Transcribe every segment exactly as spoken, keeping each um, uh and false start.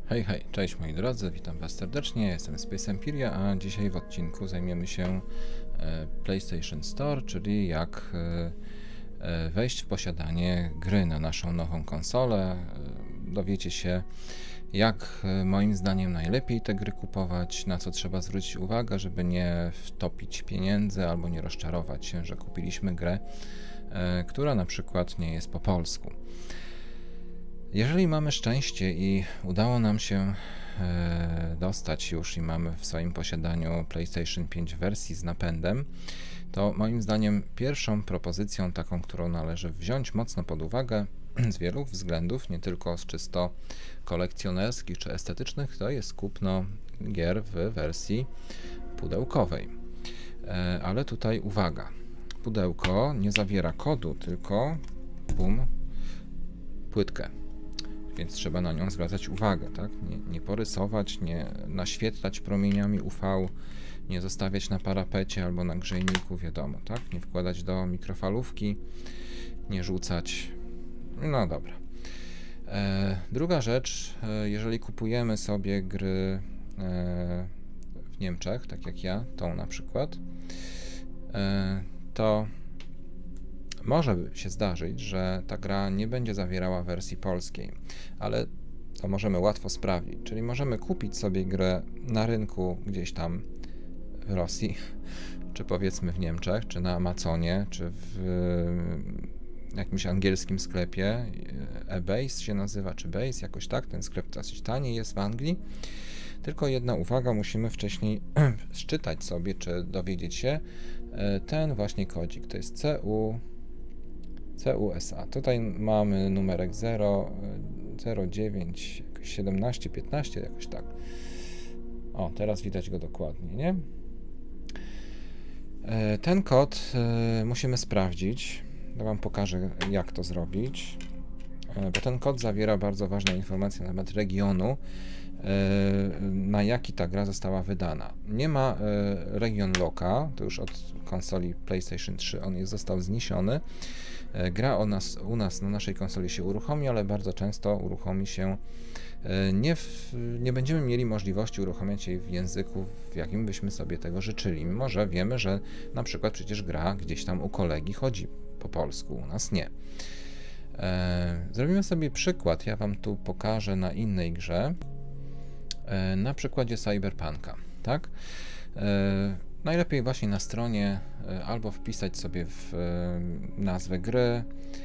Hej, hej, cześć moi drodzy, witam was serdecznie, jestem Space Empyria, a dzisiaj w odcinku zajmiemy się e, PlayStation Store, czyli jak e, e, wejść w posiadanie gry na naszą nową konsolę. E, dowiecie się, jak e, moim zdaniem najlepiej te gry kupować, na co trzeba zwrócić uwagę, żeby nie wtopić pieniędzy albo nie rozczarować się, że kupiliśmy grę, e, która na przykład nie jest po polsku. Jeżeli mamy szczęście i udało nam się e, dostać już i mamy w swoim posiadaniu PlayStation pięć wersji z napędem, to moim zdaniem pierwszą propozycją taką, którą należy wziąć mocno pod uwagę z wielu względów, nie tylko z czysto kolekcjonerskich czy estetycznych, to jest kupno gier w wersji pudełkowej. E, ale tutaj uwaga, pudełko nie zawiera kodu, tylko bum, płytkę. Więc trzeba na nią zwracać uwagę, tak? Nie, nie porysować, nie naświetlać promieniami U V, nie zostawiać na parapecie albo na grzejniku, wiadomo, tak? Nie wkładać do mikrofalówki, nie rzucać. No dobra. E, druga rzecz, e, jeżeli kupujemy sobie gry e, w Niemczech, tak jak ja, tą na przykład, e, to może się zdarzyć, że ta gra nie będzie zawierała wersji polskiej, ale to możemy łatwo sprawdzić. Czyli możemy kupić sobie grę na rynku gdzieś tam w Rosji, czy powiedzmy w Niemczech, czy na Amazonie, czy w jakimś angielskim sklepie, eBay się nazywa, czy Base, jakoś tak, ten sklep dosyć tani jest w Anglii. Tylko jedna uwaga, musimy wcześniej szczytać sobie, czy dowiedzieć się ten właśnie kodzik, to jest C U C U S A. Tutaj mamy numerek zero, zero dziewięć, siedemnaście, piętnaście, jakoś tak. O, teraz widać go dokładnie, nie? Ten kod musimy sprawdzić. Ja wam pokażę, jak to zrobić, bo ten kod zawiera bardzo ważne informacje na temat regionu, na jaki ta gra została wydana. Nie ma region loka, to już od konsoli PlayStation trzy on jest, został zniesiony. Gra o nas, u nas na naszej konsoli się uruchomi, ale bardzo często uruchomi się nie, w, nie będziemy mieli możliwości uruchamiać jej w języku, w jakim byśmy sobie tego życzyli. Mimo że wiemy, że na przykład przecież gra gdzieś tam u kolegi chodzi po polsku, u nas nie. Zrobimy sobie przykład, ja wam tu pokażę na innej grze, na przykładzie Cyberpunka, tak? Najlepiej właśnie na stronie albo wpisać sobie w nazwę gry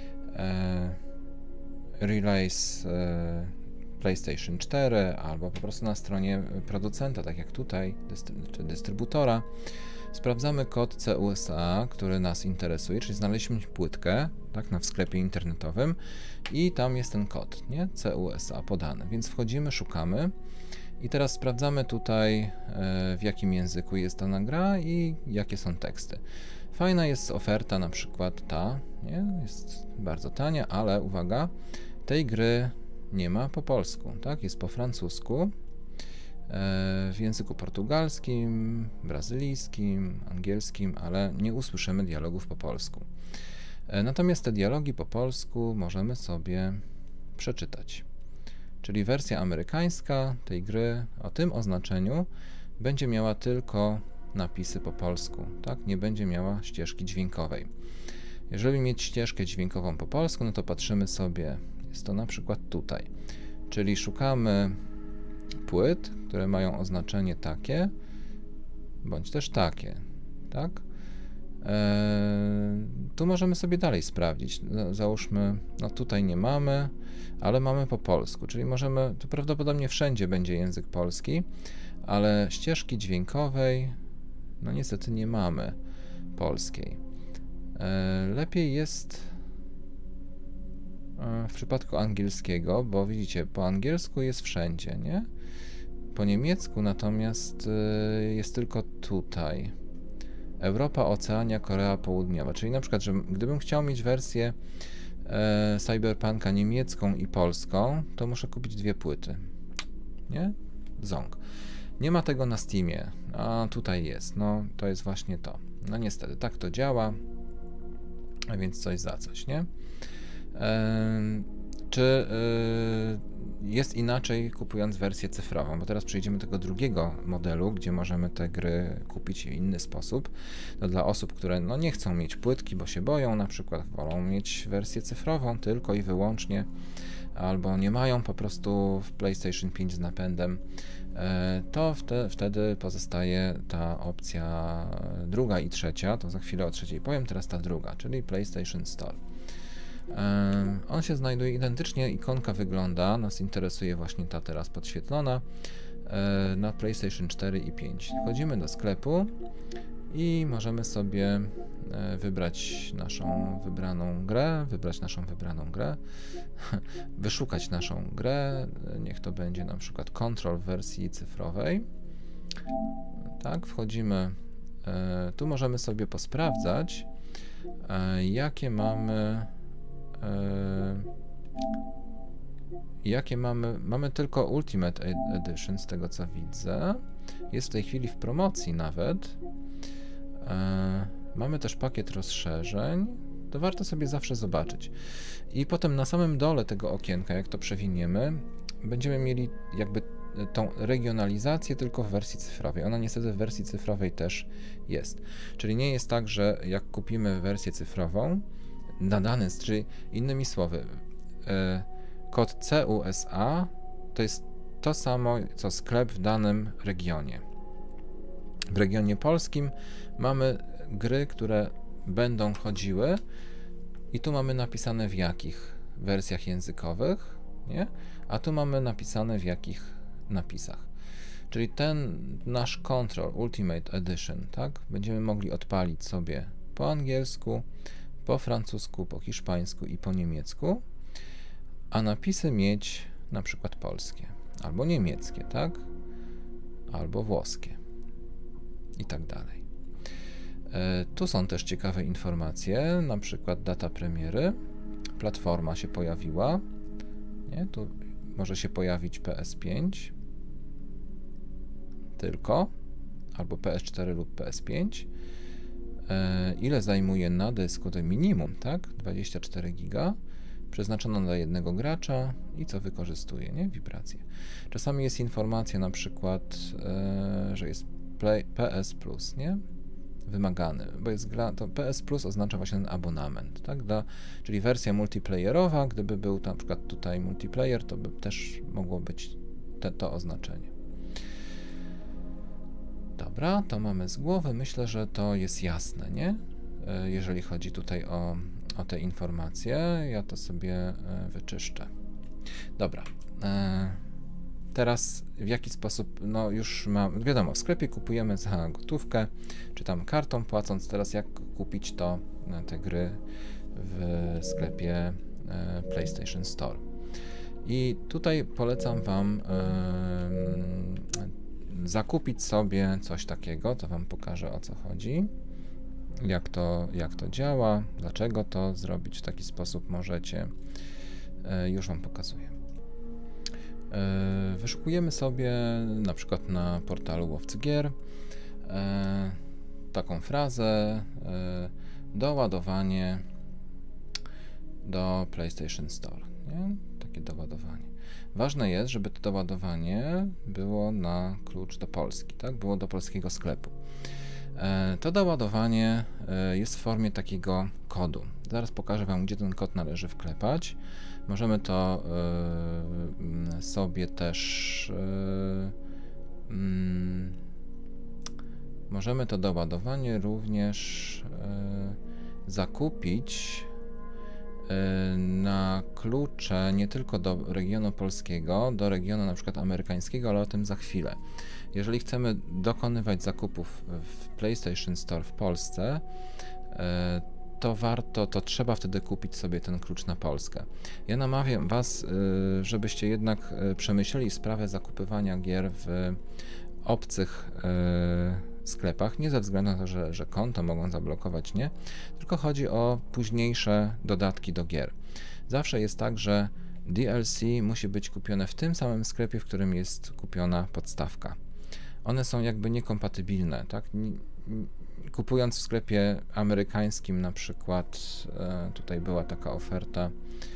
Release PlayStation cztery, albo po prostu na stronie producenta, tak jak tutaj, czy dystrybutora. Sprawdzamy kod C U S A, który nas interesuje, czyli znaleźliśmy płytkę, tak, na w sklepie internetowym i tam jest ten kod, nie? C U S A podany, więc wchodzimy, szukamy. I teraz sprawdzamy tutaj, w jakim języku jest dana gra i jakie są teksty. Fajna jest oferta, na przykład ta, nie? Jest bardzo tania, ale uwaga, tej gry nie ma po polsku, tak? Jest po francusku, w języku portugalskim, brazylijskim, angielskim, ale nie usłyszymy dialogów po polsku. Natomiast te dialogi po polsku możemy sobie przeczytać. Czyli wersja amerykańska tej gry o tym oznaczeniu będzie miała tylko napisy po polsku, tak? Nie będzie miała ścieżki dźwiękowej. Jeżeli mieć ścieżkę dźwiękową po polsku, no to patrzymy sobie, jest to na przykład tutaj, czyli szukamy płyt, które mają oznaczenie takie, bądź też takie, tak? Eee, tu możemy sobie dalej sprawdzić. Załóżmy, no tutaj nie mamy, ale mamy po polsku, czyli możemy, tu prawdopodobnie wszędzie będzie język polski, ale ścieżki dźwiękowej, no niestety nie mamy polskiej. Eee, lepiej jest e, w przypadku angielskiego, bo widzicie, po angielsku jest wszędzie, nie? Po niemiecku natomiast e, jest tylko tutaj. Europa, Oceania, Korea Południowa, czyli na przykład, że gdybym chciał mieć wersję e, Cyberpunka niemiecką i polską, to muszę kupić dwie płyty, nie? Ząg. Nie ma tego na Steamie, a tutaj jest, no to jest właśnie to. No niestety, tak to działa, a więc coś za coś, nie? E, czy e, jest inaczej kupując wersję cyfrową, bo teraz przejdziemy do tego drugiego modelu, gdzie możemy te gry kupić w inny sposób. To dla osób, które no, nie chcą mieć płytki, bo się boją, na przykład wolą mieć wersję cyfrową tylko i wyłącznie, albo nie mają po prostu w PlayStation pięć z napędem, to wte, wtedy pozostaje ta opcja druga i trzecia, to za chwilę o trzeciej powiem, teraz ta druga, czyli PlayStation Store. On się znajduje identycznie, ikonka wygląda, nas interesuje właśnie ta teraz podświetlona, na PlayStation cztery i pięć. Wchodzimy do sklepu i możemy sobie wybrać naszą wybraną grę, wybrać naszą wybraną grę, wyszukać naszą grę, niech to będzie na przykład Control w wersji cyfrowej. Tak, wchodzimy, tu możemy sobie posprawdzać, jakie mamy jakie mamy, mamy tylko Ultimate Edition z tego co widzę, jest w tej chwili w promocji nawet. Mamy też pakiet rozszerzeń, to warto sobie zawsze zobaczyć. I potem na samym dole tego okienka, jak to przewiniemy, będziemy mieli jakby tą regionalizację tylko w wersji cyfrowej. Ona niestety w wersji cyfrowej też jest. Czyli nie jest tak, że jak kupimy wersję cyfrową na dany, czyli innymi słowy, kod C U S A to jest to samo, co sklep w danym regionie. W regionie polskim mamy gry, które będą chodziły i tu mamy napisane w jakich wersjach językowych, nie? A tu mamy napisane w jakich napisach. Czyli ten nasz Control Ultimate Edition, tak? Będziemy mogli odpalić sobie po angielsku, po francusku, po hiszpańsku i po niemiecku, a napisy mieć na przykład polskie, albo niemieckie, tak? Albo włoskie i tak dalej. E, tu są też ciekawe informacje, na przykład data premiery, platforma się pojawiła, nie? Tu może się pojawić P S pięć tylko, albo P S cztery lub P S pięć. E, ile zajmuje na dysku, to minimum, tak? dwadzieścia cztery giga, przeznaczono dla jednego gracza i co wykorzystuje, nie? Wibracje. Czasami jest informacja na przykład, e, że jest Play, P S Plus, nie? Wymagany, bo jest gra, to P S Plus oznacza właśnie ten abonament, tak? Dla, czyli wersja multiplayerowa, gdyby był na przykład tutaj multiplayer, to by też mogło być te, to oznaczenie. Dobra, to mamy z głowy, myślę, że to jest jasne, nie? E, jeżeli chodzi tutaj o, o te informacje, ja to sobie e, wyczyszczę. Dobra. E, Teraz w jaki sposób, no już mam, wiadomo, w sklepie kupujemy za gotówkę, czy tam kartą płacąc, teraz jak kupić to, te gry w sklepie e, PlayStation Store. I tutaj polecam Wam e, zakupić sobie coś takiego, to Wam pokażę o co chodzi, jak to, jak to działa, dlaczego to zrobić w taki sposób możecie, e, już Wam pokazuję. Wyszukujemy sobie na przykład na portalu Łowcy Gier e, taką frazę e, doładowanie do PlayStation Store, nie? Takie doładowanie. Ważne jest, żeby to doładowanie było na klucz do Polski, tak? Było do polskiego sklepu. E, to doładowanie e, jest w formie takiego kodu. Zaraz pokażę Wam, gdzie ten kod należy wklepać. Możemy to y, sobie też y, y, możemy to doładowanie również y, zakupić y, na klucze nie tylko do regionu polskiego, do regionu na przykład amerykańskiego, ale o tym za chwilę. Jeżeli chcemy dokonywać zakupów w PlayStation Store w Polsce, y, to warto, to trzeba wtedy kupić sobie ten klucz na Polskę. Ja namawiam Was, żebyście jednak przemyśleli sprawę zakupywania gier w obcych sklepach, nie ze względu na to, że, że konto mogą zablokować, nie, tylko chodzi o późniejsze dodatki do gier. Zawsze jest tak, że D L C musi być kupione w tym samym sklepie, w którym jest kupiona podstawka. One są jakby niekompatybilne, tak? Kupując w sklepie amerykańskim na przykład, e, tutaj była taka oferta,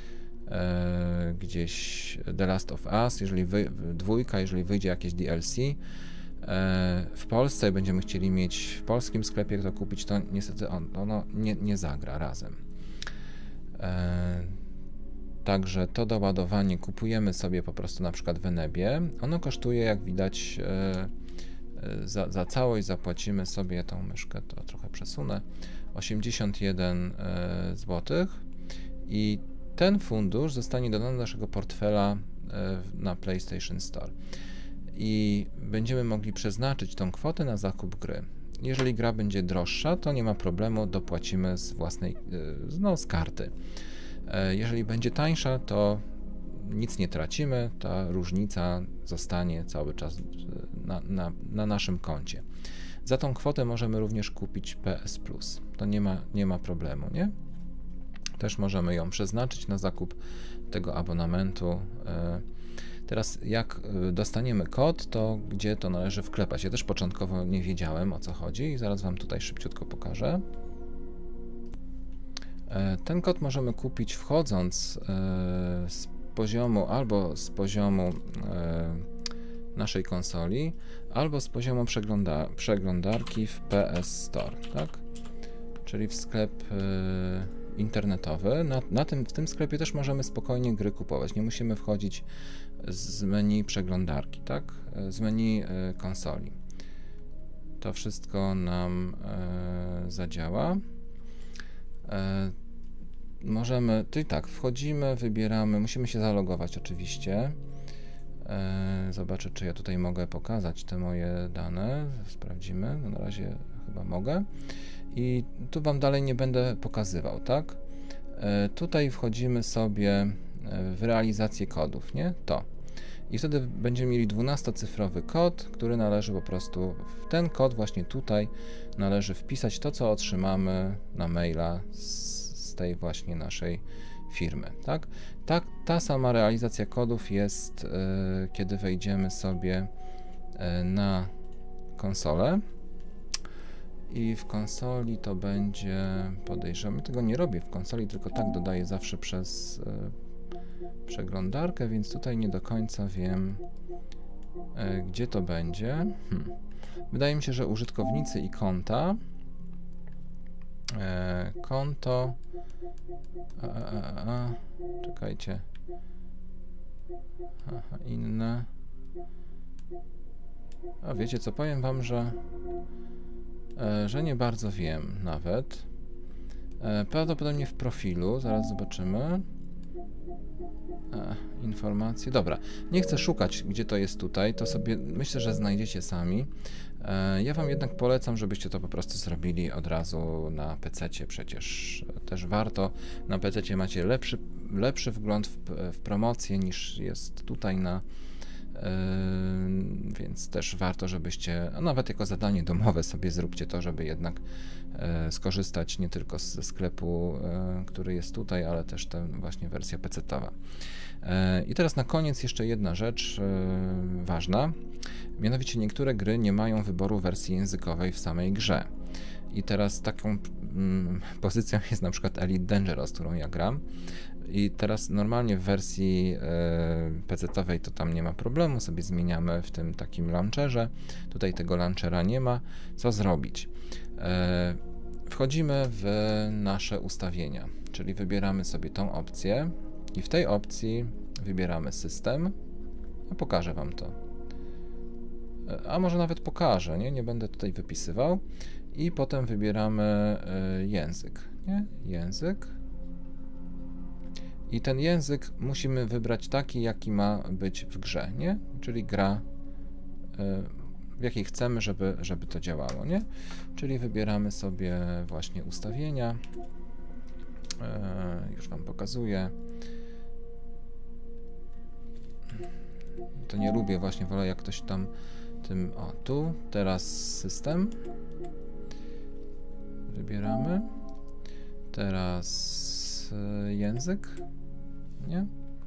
e, gdzieś The Last of Us, jeżeli wy, dwójka, jeżeli wyjdzie jakieś D L C, w Polsce będziemy chcieli mieć w polskim sklepie to kupić, to niestety on, ono nie, nie zagra razem. E, także to doładowanie kupujemy sobie po prostu na przykład w Enebie. Ono kosztuje, jak widać, e, za, za całość zapłacimy sobie tą myszkę, to trochę przesunę, osiemdziesiąt jeden złotych i ten fundusz zostanie dodany do naszego portfela e, na PlayStation Store. I będziemy mogli przeznaczyć tą kwotę na zakup gry. Jeżeli gra będzie droższa, to nie ma problemu, dopłacimy z własnej, no, z karty. Jeżeli będzie tańsza, to nic nie tracimy, ta różnica zostanie cały czas na, na, na naszym koncie. Za tą kwotę możemy również kupić P S Plus. To nie ma, nie ma problemu, nie? Też możemy ją przeznaczyć na zakup tego abonamentu. Teraz jak dostaniemy kod, to gdzie to należy wklepać? Ja też początkowo nie wiedziałem, o co chodzi i zaraz Wam tutaj szybciutko pokażę. Ten kod możemy kupić wchodząc z poziomu albo z poziomu naszej konsoli, albo z poziomu przegląda przeglądarki w P S Store, tak? Czyli w sklep internetowy. Na, na tym, w tym sklepie też możemy spokojnie gry kupować. Nie musimy wchodzić z menu przeglądarki, tak? Z menu y, konsoli. To wszystko nam y, zadziała. Y, możemy, czyli tak, wchodzimy, wybieramy, musimy się zalogować oczywiście. Y, zobaczę, czy ja tutaj mogę pokazać te moje dane. Sprawdzimy, no na razie chyba mogę. I tu Wam dalej nie będę pokazywał, tak? Y, tutaj wchodzimy sobie w realizację kodów, nie? To. I wtedy będziemy mieli dwunastocyfrowy kod, który należy po prostu, w ten kod właśnie tutaj należy wpisać to, co otrzymamy na maila z, z tej właśnie naszej firmy, tak? Ta, ta sama realizacja kodów jest, y, kiedy wejdziemy sobie y, na konsolę i w konsoli to będzie, podejrzewam, tego nie robię w konsoli, tylko tak dodaję zawsze przez y, przeglądarkę, więc tutaj nie do końca wiem, e, gdzie to będzie. Hmm. Wydaje mi się, że użytkownicy i konta. E, konto. A, a, a, a. Czekajcie. Aha, inne. A wiecie co, powiem Wam, że, e, że nie bardzo wiem nawet. E, prawdopodobnie w profilu, zaraz zobaczymy. E, informacje. Dobra, nie chcę szukać, gdzie to jest tutaj, to sobie myślę, że znajdziecie sami. E, ja Wam jednak polecam, żebyście to po prostu zrobili od razu na pececie, przecież też warto. Na pececie macie lepszy, lepszy wgląd w, w promocję niż jest tutaj na Yy, więc też warto, żebyście, a nawet jako zadanie domowe sobie zróbcie to, żeby jednak yy, skorzystać nie tylko ze sklepu, yy, który jest tutaj, ale też ta właśnie wersja pecetowa. Yy, I teraz na koniec jeszcze jedna rzecz yy, ważna, mianowicie niektóre gry nie mają wyboru wersji językowej w samej grze. I teraz taką mm, pozycją jest na przykład Elite Dangerous, którą ja gram. I teraz normalnie w wersji e, pecetowej to tam nie ma problemu, sobie zmieniamy w tym takim launcherze. Tutaj tego launchera nie ma. Co zrobić? E, wchodzimy w nasze ustawienia, czyli wybieramy sobie tą opcję i w tej opcji wybieramy system. No, pokażę Wam to. E, a może nawet pokażę, nie? Nie będę tutaj wypisywał. I potem wybieramy e, język, nie? Język. I ten język musimy wybrać taki, jaki ma być w grze, nie? Czyli gra, w jakiej chcemy, żeby, żeby to działało, nie? Czyli wybieramy sobie właśnie ustawienia. Już Wam pokazuję. To nie lubię, właśnie wolę jak ktoś tam tym, o tu, teraz system. Wybieramy. Teraz język. Nie?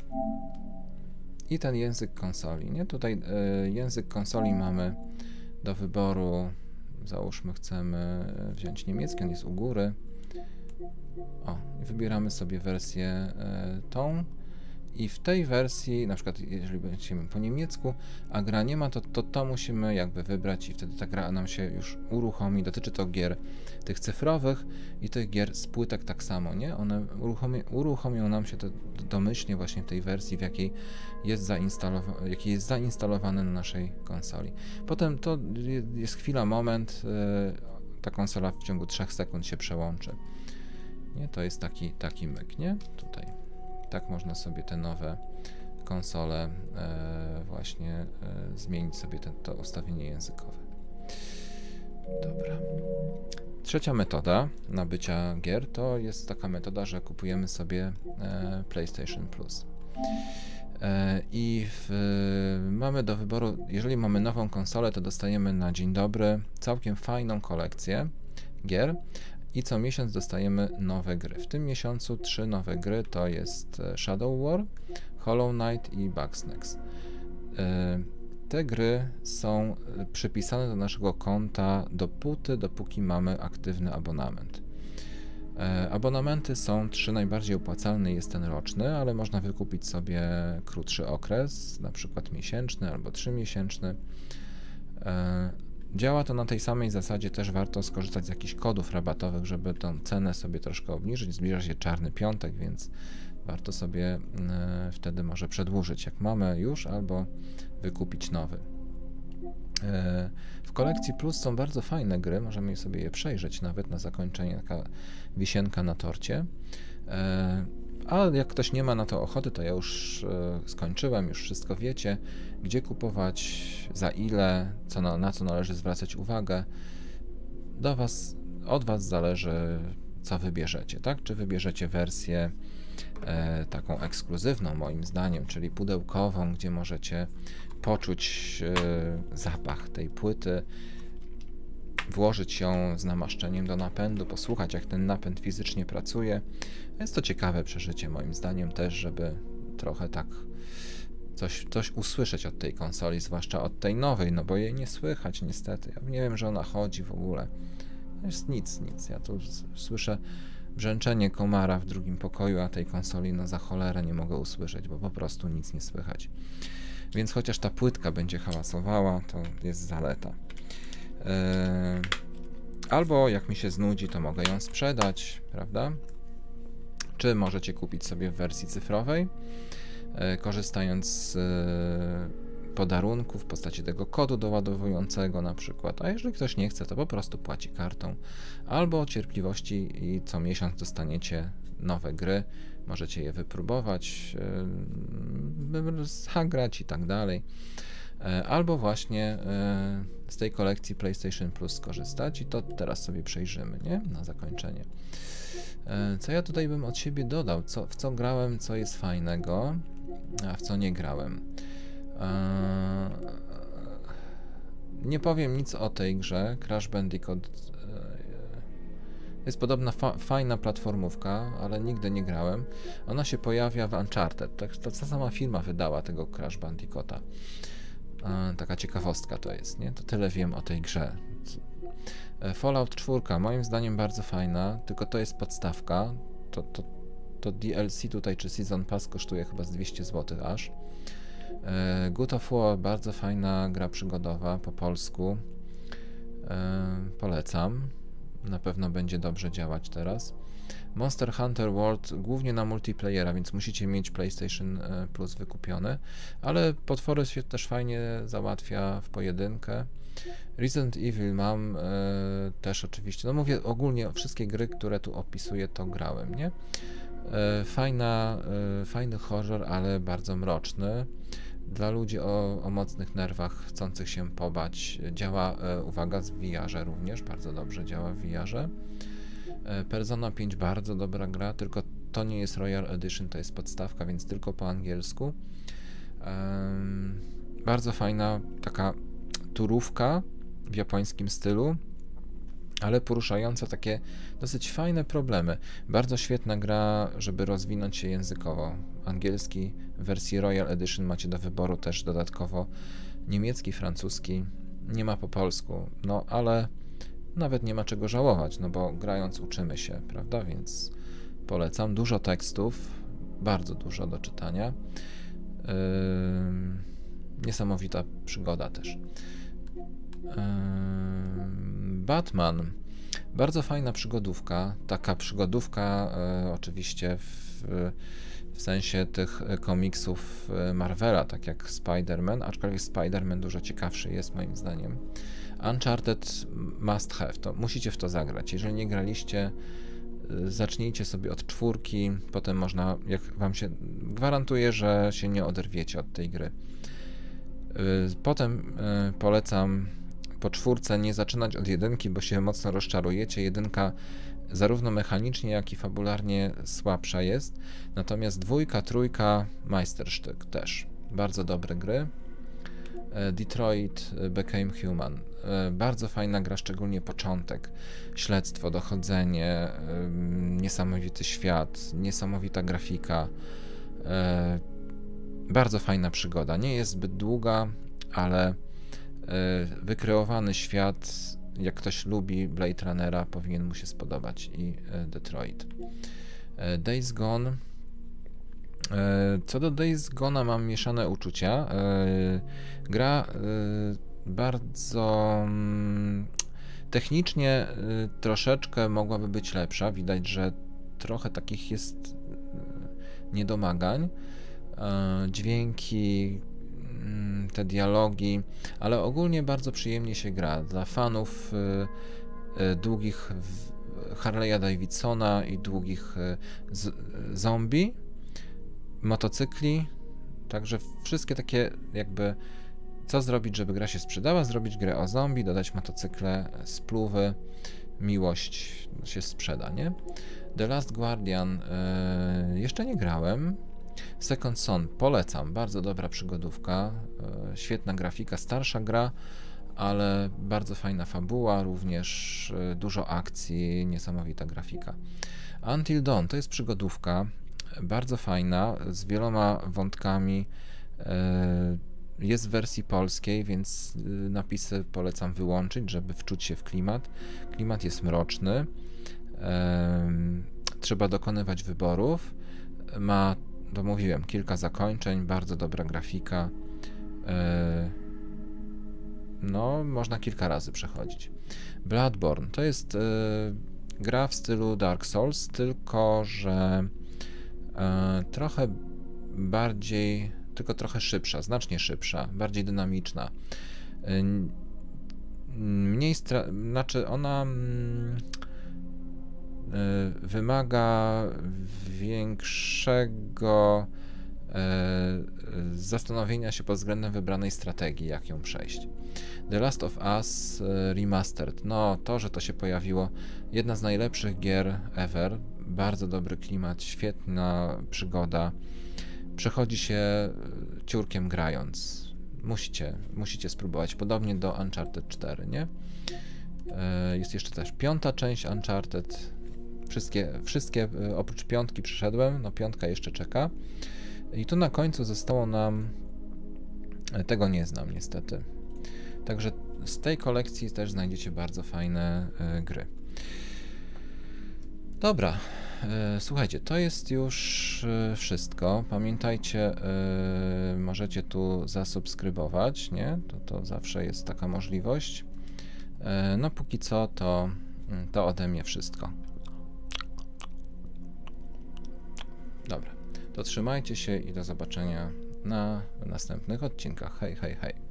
I ten język konsoli, nie? Tutaj y, język konsoli mamy do wyboru, załóżmy chcemy wziąć niemiecki, on jest u góry. O, i wybieramy sobie wersję y, tą. I w tej wersji, na przykład jeżeli będziemy po niemiecku, a gra nie ma, to, to to musimy jakby wybrać i wtedy ta gra nam się już uruchomi. Dotyczy to gier tych cyfrowych i tych gier z płytek tak samo, nie? One uruchomi, uruchomią nam się to domyślnie właśnie w tej wersji, w jakiej jest, zainstalowa- jakiej jest zainstalowane na naszej konsoli. Potem to jest chwila, moment, yy, ta konsola w ciągu trzech sekund się przełączy. Nie? To jest taki, taki myk, nie? Tutaj. Tak można sobie te nowe konsole e, właśnie e, zmienić sobie ten, to ustawienie językowe. Dobra. Trzecia metoda nabycia gier to jest taka metoda, że kupujemy sobie e, PlayStation Plus. E, I w, mamy do wyboru, jeżeli mamy nową konsolę, to dostajemy na dzień dobry całkiem fajną kolekcję gier. I co miesiąc dostajemy nowe gry. W tym miesiącu trzy nowe gry to jest Shadow War, Hollow Knight i Bugsnax. Te gry są przypisane do naszego konta dopóty, dopóki mamy aktywny abonament. Abonamenty są trzy, najbardziej opłacalny jest ten roczny, ale można wykupić sobie krótszy okres, na przykład miesięczny albo trzymiesięczny. Działa to na tej samej zasadzie, też warto skorzystać z jakichś kodów rabatowych, żeby tą cenę sobie troszkę obniżyć. Zbliża się Czarny Piątek, więc warto sobie y, wtedy może przedłużyć, jak mamy już, albo wykupić nowy. Y, w kolekcji Plus są bardzo fajne gry, możemy sobie je przejrzeć nawet na zakończenie, taka wisienka na torcie. Y, Ale jak ktoś nie ma na to ochoty, to ja już y, skończyłem, już wszystko wiecie, gdzie kupować, za ile, co na, na co należy zwracać uwagę. Do was, od was zależy, co wybierzecie, tak? Czy wybierzecie wersję e, taką ekskluzywną, moim zdaniem, czyli pudełkową, gdzie możecie poczuć e, zapach tej płyty, włożyć ją z namaszczeniem do napędu, posłuchać, jak ten napęd fizycznie pracuje. Jest to ciekawe przeżycie, moim zdaniem też, żeby trochę tak coś, coś usłyszeć od tej konsoli, zwłaszcza od tej nowej, no bo jej nie słychać niestety. Ja nie wiem, że ona chodzi w ogóle. To jest nic, nic. Ja tu słyszę brzęczenie komara w drugim pokoju, a tej konsoli no za cholerę nie mogę usłyszeć, bo po prostu nic nie słychać. Więc chociaż ta płytka będzie hałasowała, to jest zaleta. Albo jak mi się znudzi, to mogę ją sprzedać, prawda? Czy możecie kupić sobie w wersji cyfrowej, korzystając z podarunku w postaci tego kodu doładowującego na przykład, a jeżeli ktoś nie chce, to po prostu płaci kartą, albo cierpliwości i co miesiąc dostaniecie nowe gry, możecie je wypróbować, zagrać i tak dalej. Albo właśnie z tej kolekcji PlayStation Plus skorzystać i to teraz sobie przejrzymy, nie? Na zakończenie. Co ja tutaj bym od siebie dodał? Co, w co grałem, co jest fajnego, a w co nie grałem? Nie powiem nic o tej grze. Crash Bandicoot jest podobna fa fajna platformówka, ale nigdy nie grałem. Ona się pojawia w Uncharted. Tak, ta sama firma wydała tego Crash Bandicoota. Taka ciekawostka to jest, nie? To tyle wiem o tej grze. Fallout cztery, moim zdaniem bardzo fajna, tylko to jest podstawka. To, to, to D L C tutaj, czy Season Pass kosztuje chyba z dwieście złotych aż. God of War, bardzo fajna gra przygodowa po polsku. Polecam. Na pewno będzie dobrze działać teraz. Monster Hunter World głównie na multiplayera, więc musicie mieć PlayStation Plus wykupione, ale potwory się też fajnie załatwia w pojedynkę. Resident Evil mam e, też oczywiście, no mówię ogólnie wszystkie gry, które tu opisuję, to grałem, nie? E, fajna, e, fajny horror, ale bardzo mroczny. Dla ludzi o, o mocnych nerwach, chcących się pobać, działa, e, uwaga, w V R-ze również, bardzo dobrze działa w V R-ze. E, Persona pięć, bardzo dobra gra, tylko to nie jest Royal Edition, to jest podstawka, więc tylko po angielsku. E, bardzo fajna taka turówka w japońskim stylu, ale poruszająca takie dosyć fajne problemy. Bardzo świetna gra, żeby rozwinąć się językowo. Angielski w wersji Royal Edition macie do wyboru też dodatkowo niemiecki, francuski, nie ma po polsku, no ale nawet nie ma czego żałować, no bo grając uczymy się, prawda, więc polecam. Dużo tekstów, bardzo dużo do czytania. Yy, niesamowita przygoda też. Yy, Batman. Bardzo fajna przygodówka. Taka przygodówka yy, oczywiście w, w sensie tych komiksów Marvela, tak jak Spider-Man, aczkolwiek Spider-Man dużo ciekawszy jest moim zdaniem. Uncharted must have, to musicie w to zagrać. Jeżeli nie graliście, zacznijcie sobie od czwórki, potem można, jak wam się, gwarantuję, że się nie oderwiecie od tej gry. Potem polecam po czwórce nie zaczynać od jedynki, bo się mocno rozczarujecie. Jedynka zarówno mechanicznie, jak i fabularnie słabsza jest, natomiast dwójka, trójka, majstersztyk też. Bardzo dobre gry. Detroit Became Human. Bardzo fajna gra, szczególnie początek. Śledztwo, dochodzenie, niesamowity świat, niesamowita grafika. Bardzo fajna przygoda. Nie jest zbyt długa, ale wykreowany świat, jak ktoś lubi Blade Runnera, powinien mu się spodobać i Detroit. Days Gone. Co do Days Gone'a mam mieszane uczucia. Gra bardzo technicznie troszeczkę mogłaby być lepsza. Widać, że trochę takich jest niedomagań. Dźwięki, te dialogi, ale ogólnie bardzo przyjemnie się gra. Dla fanów długich Harley'a Davidsona i długich zombie, motocykli, także wszystkie takie jakby co zrobić, żeby gra się sprzedała, zrobić grę o zombie, dodać motocykle, spluwy, miłość się sprzeda, nie? The Last Guardian yy, jeszcze nie grałem. Second Son polecam, bardzo dobra przygodówka, yy, świetna grafika, starsza gra, ale bardzo fajna fabuła, również yy, dużo akcji, niesamowita grafika. Until Dawn to jest przygodówka, bardzo fajna, z wieloma wątkami, jest w wersji polskiej, więc napisy polecam wyłączyć, żeby wczuć się w klimat. Klimat jest mroczny, trzeba dokonywać wyborów, ma, to mówiłem, kilka zakończeń, bardzo dobra grafika, no, można kilka razy przechodzić. Bloodborne to jest gra w stylu Dark Souls, tylko że E, trochę bardziej, tylko trochę szybsza, znacznie szybsza, bardziej dynamiczna. E, mniej, stra- znaczy ona mm, e, wymaga większego e, zastanowienia się pod względem wybranej strategii, jak ją przejść. The Last of Us e, Remastered, no to, że to się pojawiło, jedna z najlepszych gier ever, bardzo dobry klimat, świetna przygoda. Przechodzi się ciurkiem grając. Musicie, musicie spróbować. Podobnie do Uncharted cztery, nie? Jest jeszcze też piąta część Uncharted. Wszystkie, wszystkie oprócz piątki przeszedłem, no piątka jeszcze czeka. I tu na końcu zostało nam... Tego nie znam niestety. Także z tej kolekcji też znajdziecie bardzo fajne gry. Dobra, słuchajcie, to jest już wszystko. Pamiętajcie, możecie tu zasubskrybować, nie? To, to zawsze jest taka możliwość. No póki co to, to ode mnie wszystko. Dobra, to trzymajcie się i do zobaczenia na następnych odcinkach. Hej, hej, hej.